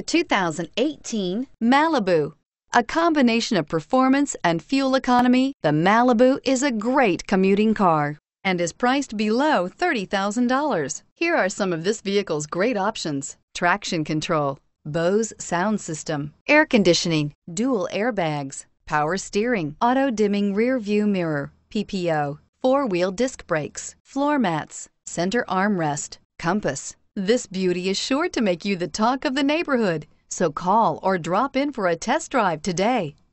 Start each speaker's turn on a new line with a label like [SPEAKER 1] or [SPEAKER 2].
[SPEAKER 1] 2018 Malibu. A combination of performance and fuel economy, the Malibu is a great commuting car and is priced below $30,000. Here are some of this vehicle's great options: traction control, Bose sound system, air conditioning, dual airbags, power steering, auto-dimming rear view mirror, PPO, four-wheel disc brakes, floor mats, center armrest, compass. This beauty is sure to make you the talk of the neighborhood, so call or drop in for a test drive today.